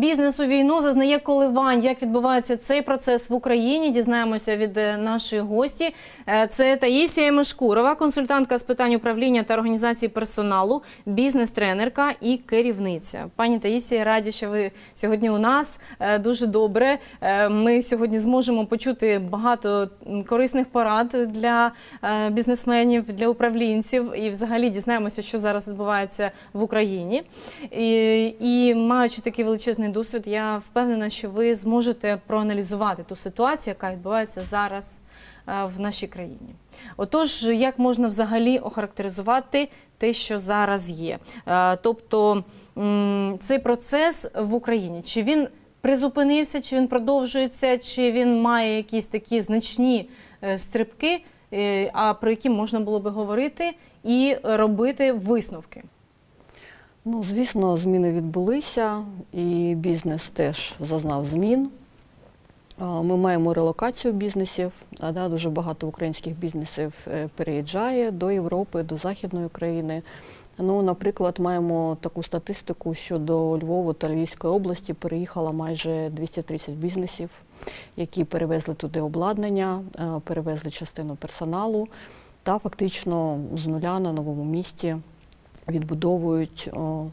бізнес у війну зазнає коливань. Як відбувається цей процес в Україні? Дізнаємося від нашої гості. Це Таїсія Мешкурова, консультантка з питань управління та організації персоналу, бізнес-тренерка і керівниця. Пані Таїсія, раді, що ви сьогодні у нас. Дуже добре. Ми сьогодні зможемо почути багато корисних порад для бізнесменів, для управлінців і взагалі дізнаємося, що зараз відбувається в Україні. І маючи такий величезний досвід, я впевнена, що ви зможете проаналізувати ту ситуацію, яка відбувається зараз в нашій країні. Отож, як можна взагалі охарактеризувати те, що зараз є? Тобто, цей процес в Україні, чи він призупинився, чи він продовжується, чи він має якісь такі значні стрибки, про які можна було би говорити і робити висновки? Ну, звісно, зміни відбулися, і бізнес теж зазнав змін. Ми маємо релокацію бізнесів, дуже багато українських бізнесів переїжджає до Європи, до Західної України. Ну, наприклад, маємо таку статистику, що до Львова та Львівської області переїхало майже 230 бізнесів, які перевезли туди обладнання, перевезли частину персоналу та фактично з нуля на новому місці відбудовують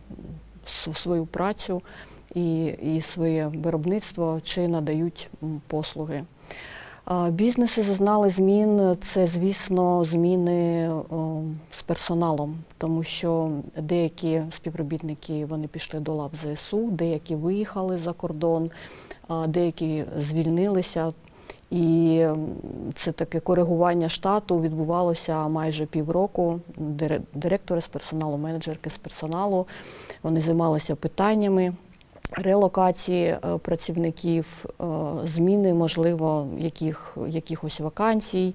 свою працю і своє виробництво чи надають послуги. Бізнеси зазнали змін, це, звісно, зміни з персоналом, тому що деякі співробітники вони пішли до лав ЗСУ, деякі виїхали за кордон, деякі звільнилися. І це таке коригування штату відбувалося майже півроку. Директори з персоналу, менеджерки з персоналу, вони займалися питаннями релокації працівників, зміни, можливо, якихось вакансій.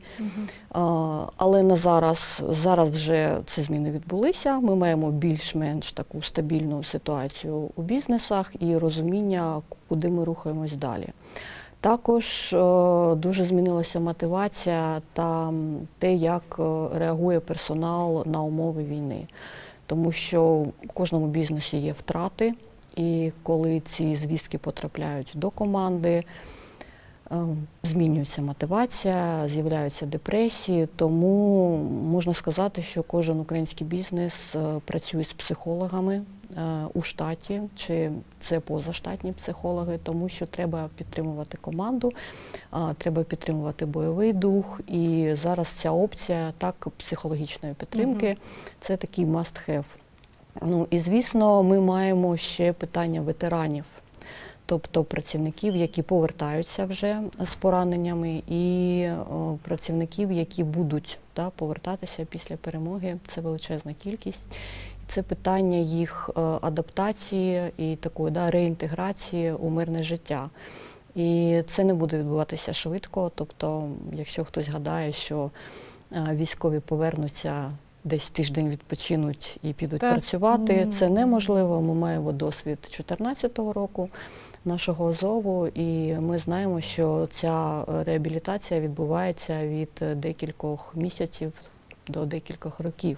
Але на зараз вже ці зміни відбулися. Ми маємо більш-менш таку стабільну ситуацію у бізнесах і розуміння, куди ми рухаємось далі. Також дуже змінилася мотивація та те, як реагує персонал на умови війни. Тому що в кожному бізнесі є втрати, і коли ці звістки потрапляють до команди, змінюється мотивація, з'являються депресії, тому можна сказати, що кожен український бізнес працює з психологами у штаті, чи це позаштатні психологи, тому що треба підтримувати команду, треба підтримувати бойовий дух, і зараз ця опція психологічної підтримки – це такий must-have. Ну і, звісно, ми маємо ще питання ветеранів, тобто працівників, які повертаються вже з пораненнями, і працівників, які будуть повертатися після перемоги. Це величезна кількість. Це питання їх адаптації і такої реінтеграції у мирне життя. І це не буде відбуватися швидко. Тобто, якщо хтось гадає, що військові повернуться, десь тиждень відпочинуть і підуть працювати, це неможливо. Ми маємо досвід 2014 року нашого Азову, і ми знаємо, що ця реабілітація відбувається від декількох місяців до декількох років.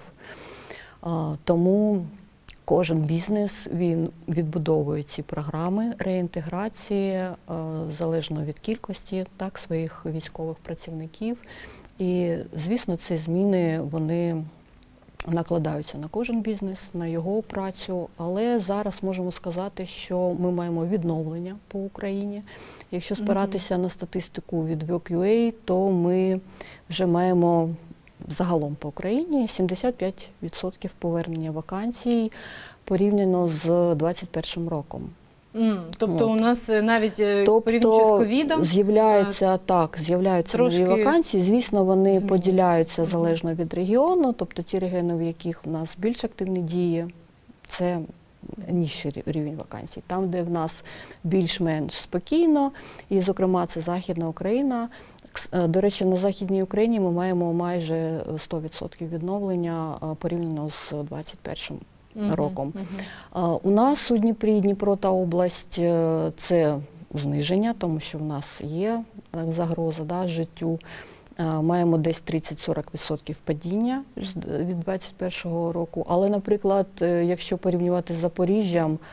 Тому кожен бізнес, він відбудовує ці програми реінтеграції залежно від кількості своїх військових працівників. І, звісно, ці зміни, вони накладаються на кожен бізнес, на його працю, але зараз можемо сказати, що ми маємо відновлення по Україні. Якщо спиратися на статистику від Work.ua, то ми вже маємо загалом по Україні 75% повернення вакансій порівняно з 2021 роком. Тобто у нас навіть порівняно з ковідом з'являються нові вакансії. Звісно, вони поділяються залежно від регіону. Тобто ті регіони, в яких в нас більш активні дії, це нижчий рівень вакансій. Там, де в нас більш-менш спокійно, і, зокрема, це Західна Україна. До речі, на Західній Україні ми маємо майже 100% відновлення порівняно з 2021 роком. У нас у Дніпрі, Дніпро та область – це зниження, тому що в нас є загроза життю. Маємо десь 30-40% падіння від 2021 року. Але, наприклад, якщо порівнювати з Запоріжжям,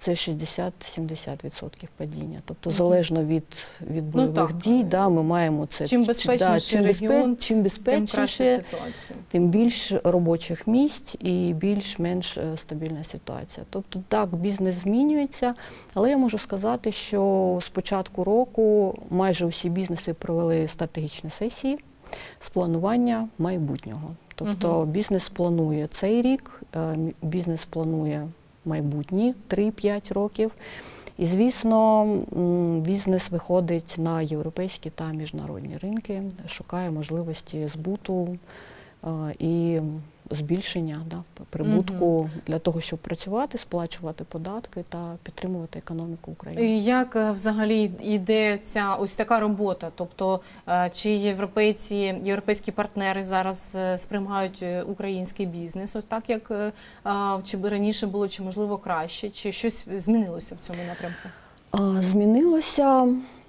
це 60-70% падіння. Тобто залежно від бойових дій, ми маємо це. Чим безпечніший регіон, чим безпечніше, тим краща ситуація. Тим більш робочих місць і більш-менш стабільна ситуація. Тобто так, бізнес змінюється, але я можу сказати, що з початку року майже усі бізнеси провели стратегічні сесії з планування майбутнього. Тобто бізнес планує цей рік, бізнес планує майбутні 3-5 років. І, звісно, бізнес виходить на європейські та міжнародні ринки, шукає можливості збуту і збільшення прибутку для того, щоб працювати, сплачувати податки та підтримувати економіку України. І як взагалі йде ця ось така робота? Тобто, чи європейські партнери зараз сприймають український бізнес, ось так, як чи раніше було, чи можливо краще, чи щось змінилося в цьому напрямку? Змінилося.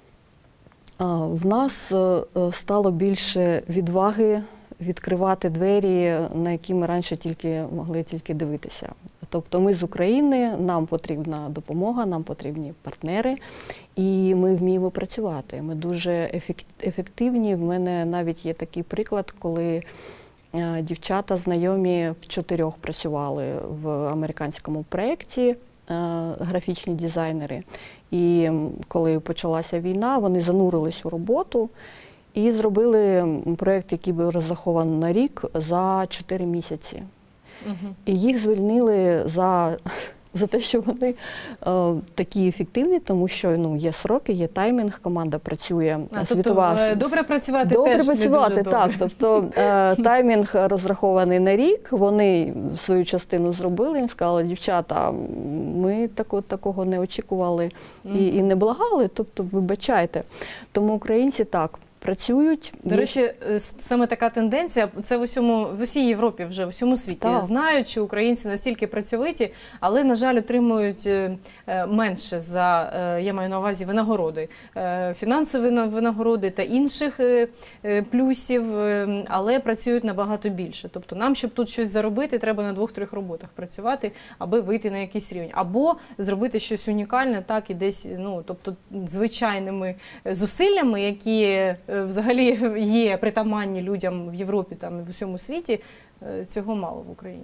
В нас стало більше відваги відкривати двері, на які ми раніше могли тільки дивитися. Тобто ми з України, нам потрібна допомога, нам потрібні партнери, і ми вміємо працювати. Ми дуже ефективні. В мене навіть є такий приклад, коли дівчата знайомі в 4 працювали в американському проєкті, графічні дизайнери. І коли почалася війна, вони занурились у роботу, і зробили проєкт, який був розрахований на рік, за 4 місяці. І їх звільнили за те, що вони такі ефективні, тому що є сроки, є таймінг, команда працює, світова. Тобто добре працювати добре теж працювати, не дуже добре. так. Тобто таймінг розрахований на рік, вони свою частину зробили, їм сказали, дівчата, ми такого не очікували і не благали, тобто вибачайте. Тому українці так працюють. До речі, саме така тенденція, це в усій Європі вже, в усьому світі. Так. Знають, що українці настільки працьовиті, але, на жаль, отримують менше за, я маю на увазі, винагороди, фінансові винагороди та інших плюсів, але працюють набагато більше. Тобто нам, щоб тут щось заробити, треба на 2-3 роботах працювати, аби вийти на якийсь рівень. Або зробити щось унікальне, так, і десь, тобто звичайними зусиллями, які взагалі є притаманні людям в Європі та в усьому світі, цього мало в Україні.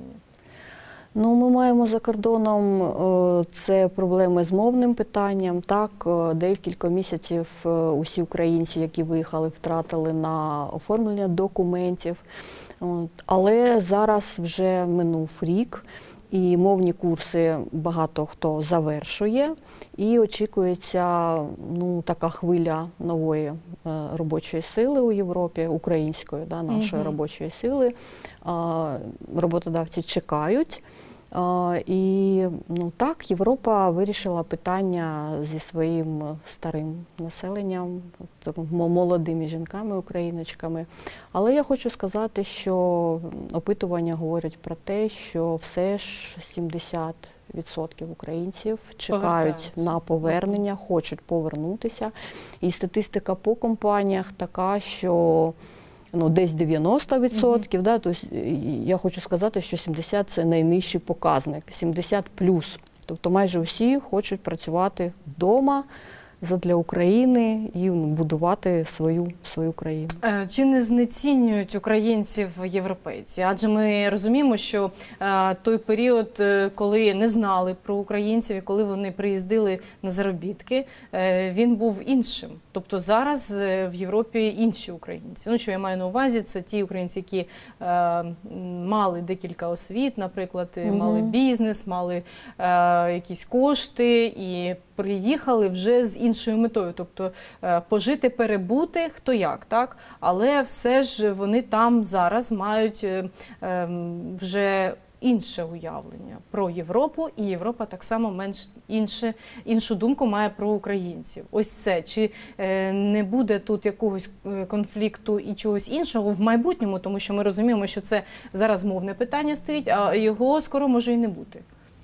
Ми маємо за кордоном це проблеми з мовним питанням. Так, декілька місяців усі українці, які виїхали, втратили на оформлення документів. Але зараз вже минув рік, і мовні курси багато хто завершує, і очікується така хвиля нової робочої сили у Європі, української, нашої робочої сили. Роботодавці чекають. І так, Європа вирішила питання зі своїм старим населенням, молодими жінками, україночками. Але я хочу сказати, що опитування говорять про те, що все ж 70% українців чекають на повернення, хочуть повернутися. І статистика по компаніях така, що десь 90%, тобто я хочу сказати, що 70 – це найнижчий показник, 70 плюс. Тобто майже всі хочуть працювати вдома задля України і будувати свою країну. Чи не знецінюють українців європейці? Адже ми розуміємо, що той період, коли не знали про українців і коли вони приїздили на заробітки, він був іншим. Тобто зараз в Європі інші українці. Що я маю на увазі, це ті українці, які мали декілька освіт, наприклад, мали бізнес, мали якісь кошти і приїхали вже з іншою метою, тобто пожити, перебути, хто як, так? Але все ж вони там зараз мають вже інше уявлення про Європу, і Європа так само іншу думку має про українців. Ось це. Чи не буде тут якогось конфлікту і чогось іншого в майбутньому, тому що ми розуміємо, що це зараз мовне питання стоїть, а його скоро може і не бути.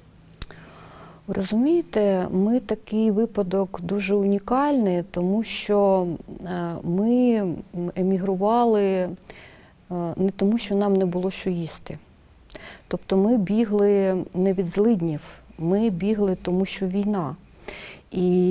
Ви розумієте, ми такий випадок дуже унікальний, тому що ми емігрували не тому, що нам не було що їсти. Тобто ми бігли не від злиднів, Ми бігли, тому що війна. І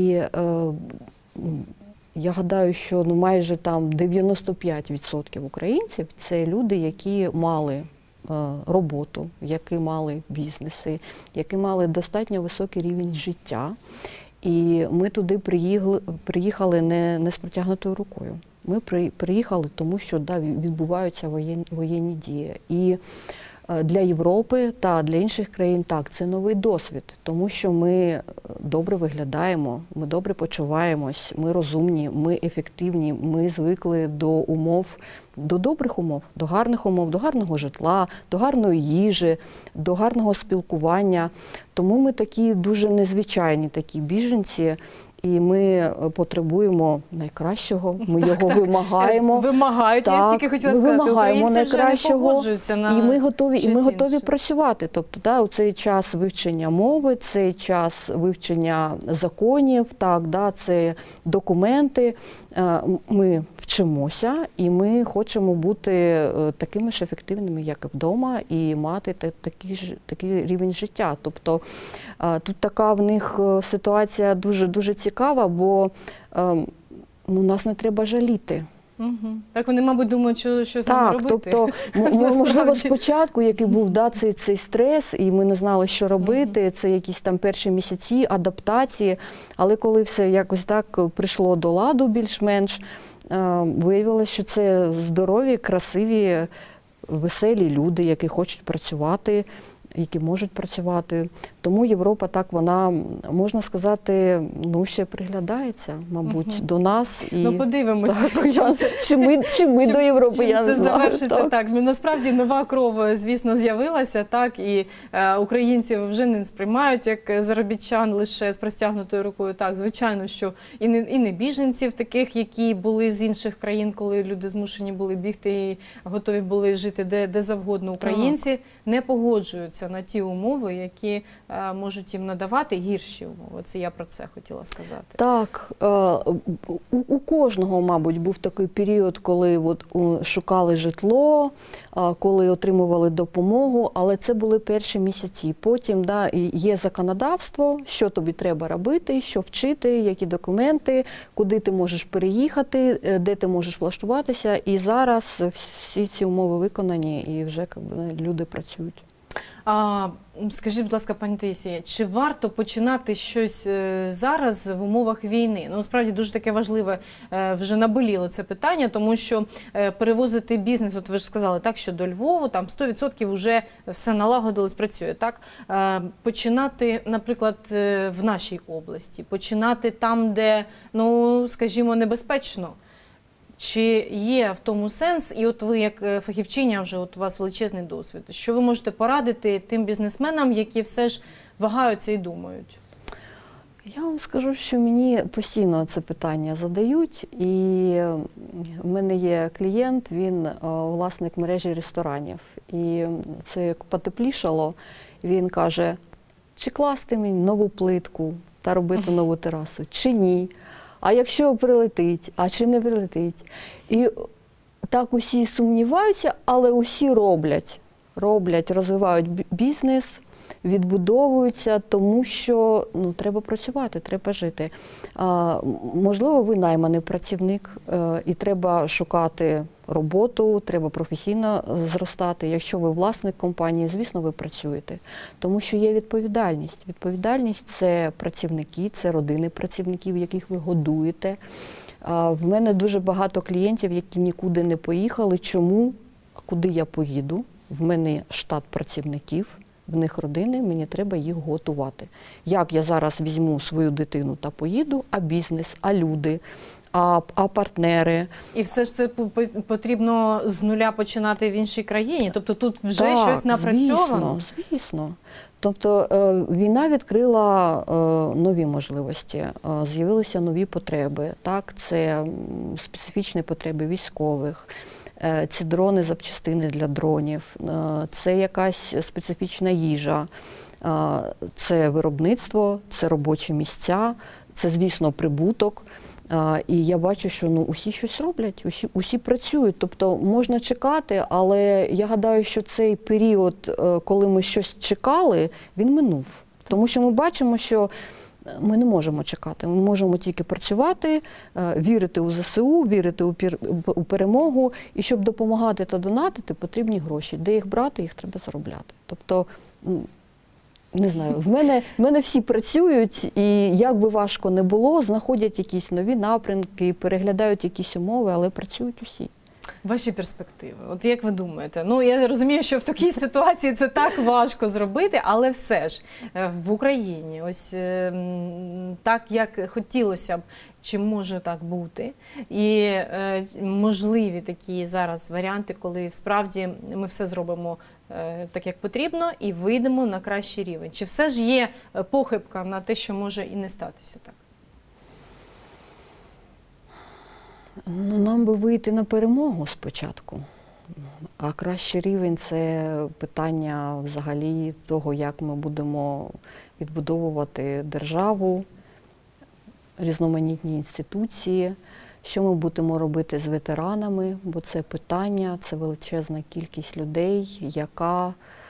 я гадаю, що майже там 95% українців – це люди, які мали роботу, які мали бізнеси, які мали достатньо високий рівень життя. І ми туди приїхали не з протягнутою рукою. Ми приїхали, тому що відбуваються воєнні дії. І для Європи та для інших країн так, це новий досвід, тому що ми добре виглядаємо, ми добре почуваємось, ми розумні, ми ефективні, ми звикли до умов, до добрих умов, до гарного житла, до гарної їжі, до гарного спілкування. Тому ми такі дуже незвичайні такі біженці. І ми потребуємо найкращого, ми його вимагаємо. Вимагають, я тільки хотіла сказати, вимагаємо найкращого, погоджуються на і ми готові інше. працювати. Тобто, у цей час вивчення мови, цей час вивчення законів, це документи. Ми вчимося, і ми хочемо бути такими ж ефективними, як і вдома, і мати такий рівень життя. Тобто, тут така в них ситуація дуже цікава, бо нас не треба жаліти. Угу. Так вони, мабуть, думають, що з нами робити. Тобто, можливо, спочатку, який був цей стрес, і ми не знали, що робити, це якісь там перші місяці адаптації, але коли все якось так прийшло до ладу більш-менш, виявилося, що це здорові, красиві, веселі люди, які хочуть працювати, які можуть працювати. Тому Європа так, вона, можна сказати, ще приглядається, мабуть, до нас. І подивимося. Чи ми до Європи, я не знаю. Це завершиться так. Насправді нова кров, звісно, з'явилася, так, і українців вже не сприймають як заробітчан лише з простягнутою рукою. Так, звичайно, що і не біженців таких, які були з інших країн, коли люди змушені були бігти і готові були жити де завгодно. Українці не погоджуються на ті умови, які можуть їм надавати гірші умови. Це я про це хотіла сказати. Так, у кожного, мабуть, був такий період, коли шукали житло, коли отримували допомогу, але це були перші місяці. Потім є законодавство, що тобі треба робити, що вчити, які документи, куди ти можеш переїхати, де ти можеш влаштуватися. І зараз всі ці умови виконані і вже люди працюють. Скажіть, будь ласка, пані Таїсія, чи варто починати щось зараз в умовах війни? Насправді дуже таке важливе, вже наболіло це питання, тому що перевозити бізнес, от ви ж сказали, так, що до Львову, там 100% вже все налагодилось, працює, так? Починати, наприклад, в нашій області, починати там, де, скажімо, небезпечно. Чи є в тому сенс, і от ви як фахівчиня, вже у вас величезний досвід, що ви можете порадити тим бізнесменам, які все ж вагаються і думають? Я вам скажу, що мені постійно це питання задають, і в мене є клієнт, він власник мережі ресторанів, і це як потеплішало, він каже, чи класти мені нову плитку та робити нову терасу, чи ні? А якщо прилетить, а чи не прилетить? І так усі сумніваються, але усі роблять, розвивають бізнес, відбудовуються, тому що треба працювати, треба жити. Можливо, ви найманий працівник і треба шукати роботу, треба професійно зростати. Якщо ви власник компанії, звісно, ви працюєте. Тому що є відповідальність. Відповідальність – це працівники, це родини працівників, яких ви годуєте. В мене дуже багато клієнтів, які нікуди не поїхали. Чому? Куди я поїду? В мене штат працівників. В них родини, мені треба їх готувати. Як я зараз візьму свою дитину та поїду, а бізнес, а люди, а партнери. І все ж це потрібно з нуля починати в іншій країні? Тобто тут вже щось напрацьовано? Звісно. Тобто війна відкрила нові можливості, з'явилися нові потреби. Так, це специфічні потреби військових. Це дрони, запчастини для дронів, це якась специфічна їжа, це виробництво, це робочі місця, це, звісно, прибуток. І я бачу, що усі щось роблять, усі працюють. Тобто можна чекати, але я гадаю, що цей період, коли ми щось чекали, він минув. Тому що ми бачимо, що ми не можемо чекати, ми можемо тільки працювати, вірити у ЗСУ, вірити у перемогу. І щоб допомагати та донатити, потрібні гроші. Де їх брати, їх треба заробляти. Тобто, не знаю, в мене всі працюють, і як би важко не було, знаходять якісь нові напрямки, переглядають якісь умови, але працюють усі. Ваші перспективи, от як ви думаєте? Ну, я розумію, що в такій ситуації це так важко зробити, але все ж в Україні, ось так, як хотілося б, чи може так бути? І можливі такі зараз варіанти, коли справді ми все зробимо так, як потрібно, і вийдемо на кращий рівень. Чи все ж є похибка на те, що може і не статися так? Ну, нам би вийти на перемогу спочатку, а кращий рівень – це питання взагалі того, як ми будемо відбудовувати державу, різноманітні інституції, що ми будемо робити з ветеранами, бо це питання, це величезна кількість людей, яка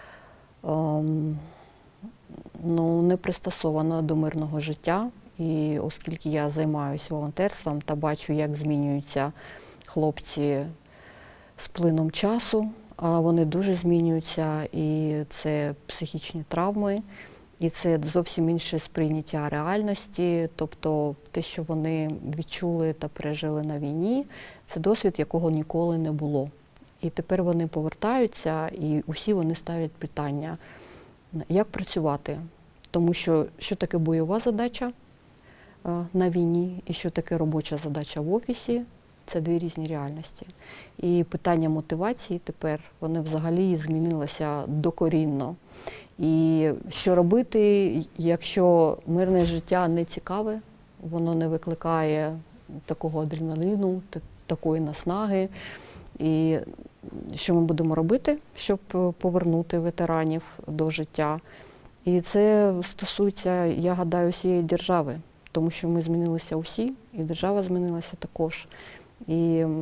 не пристосована до мирного життя. І оскільки я займаюся волонтерством та бачу, як змінюються хлопці з плином часу, а вони дуже змінюються, і це психічні травми, і це зовсім інше сприйняття реальності, тобто те, що вони відчули та пережили на війні, це досвід, якого ніколи не було. І тепер вони повертаються, і усі вони ставлять питання, як працювати, тому що таке бойова задача на війні і що таке робоча задача в офісі – це дві різні реальності. І питання мотивації тепер, вони взагалі змінилося докорінно. І що робити, якщо мирне життя не цікаве, воно не викликає такого адреналіну, такої наснаги. І що ми будемо робити, щоб повернути ветеранів до життя. І це стосується, я гадаю, всієї держави. Тому що ми змінилися усі, і держава змінилася також. І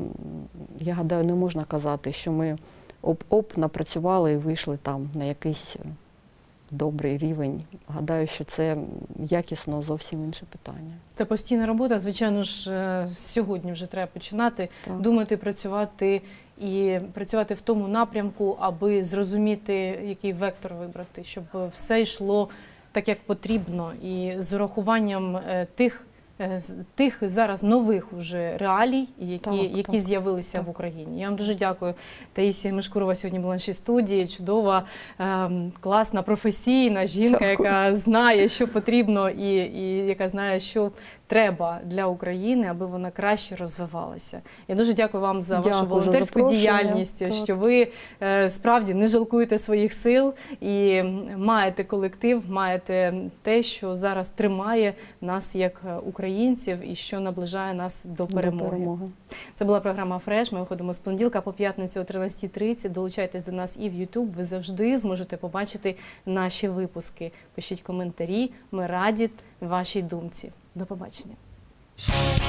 я гадаю, не можна казати, що ми оп-оп напрацювали і вийшли там на якийсь добрий рівень. Гадаю, що це якісно зовсім інше питання. Це постійна робота, звичайно ж, сьогодні вже треба починати думати, працювати і працювати в тому напрямку, аби зрозуміти, який вектор вибрати, щоб все йшло так, як потрібно, і з урахуванням тих зараз нових уже реалій, які з'явилися в Україні. Я вам дуже дякую. Таїсія Мишкурова сьогодні була в нашій студії. Чудова, класна, професійна жінка, яка знає, що потрібно і яка знає, що треба для України, аби вона краще розвивалася. Я дуже дякую вам за вашу волонтерську діяльність, що ви справді не жалкуєте своїх сил і маєте колектив, маєте те, що зараз тримає нас як українців і що наближає нас до перемоги. Це була програма «Фреш». Ми виходимо з понеділка по п'ятницю о 13:30. Долучайтесь до нас і в YouTube. Ви завжди зможете побачити наші випуски. Пишіть коментарі. Ми раді вашій думці. До побачення.